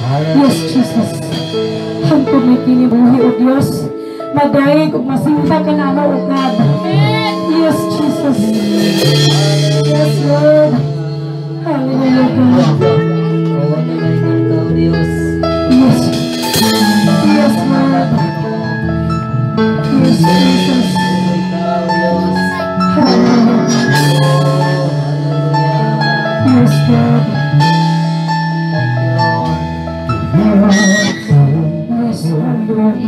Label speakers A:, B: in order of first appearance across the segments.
A: Yes, Jesus. Hangtud may kinibuhi o Diyos. Madayag ug masinta ka na ano o God. Yes, Jesus. Yes, Lord. Hallelujah, God. Yes. Yes, Lord. Yes, Jesus. Yes, God. Yes, Lord.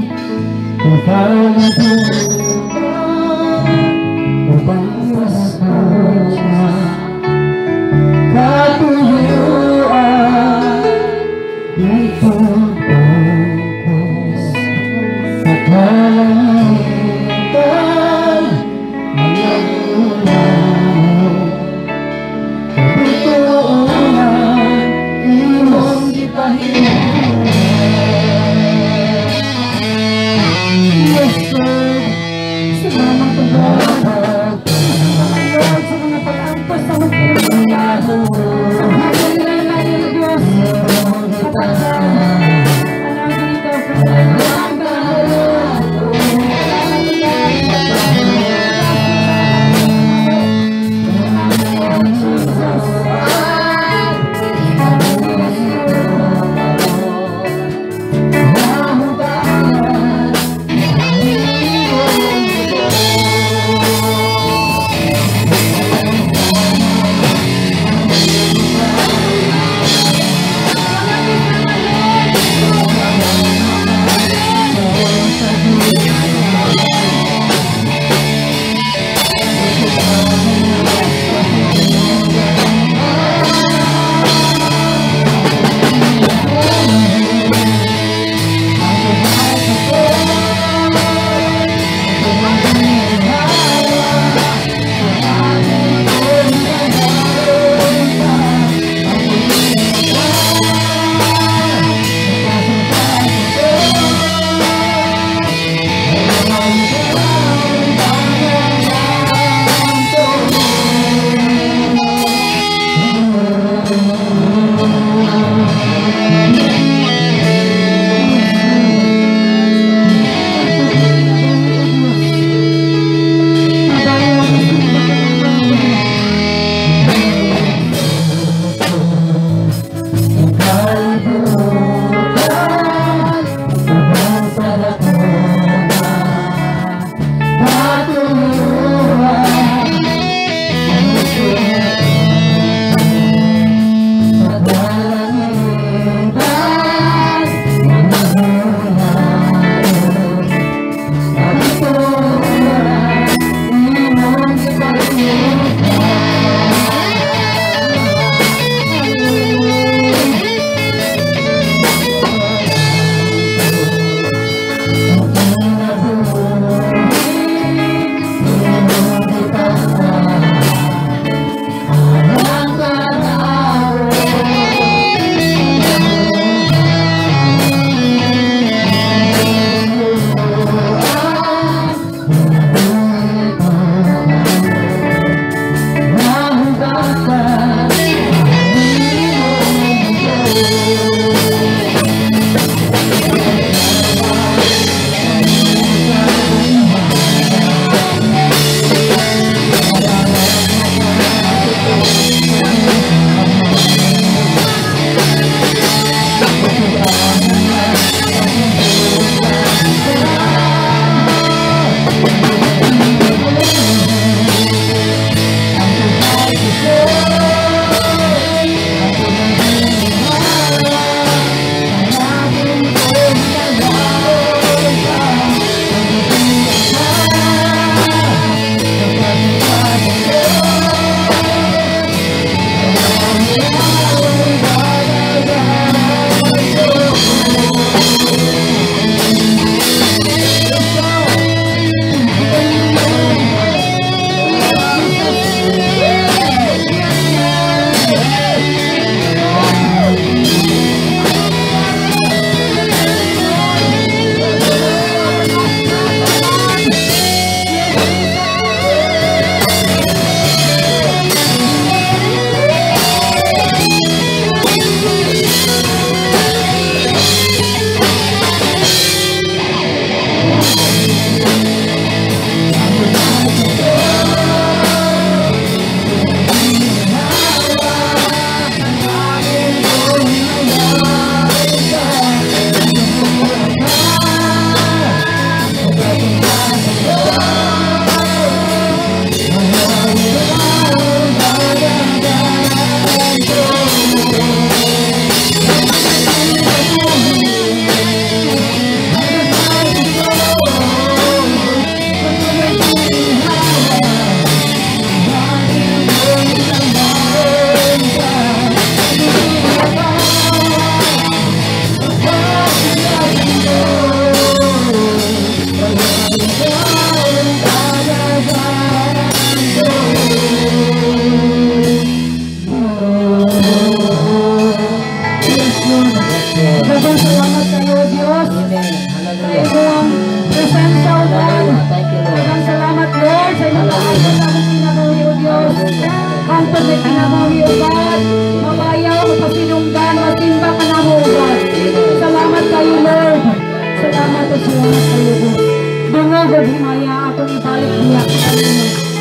A: Dagang salamat kayo, Diyos.
B: Amen.
A: Sa
B: Hallelujah.
A: iyong presensya, O God.
B: Hallelujah. Thank you, Lord.
A: Dagang salamat, Lord, sa iyong kaayos sa aming kinabuhi, O Diyos. Hangtod na kinabuhi, O God. Mabayaw, mapasinunggan, masimba ka na mo, O God. Salamat kayo, Lord. Salamat at salamat kayo, Diyos. Dungog at himaya akong ibalik niya.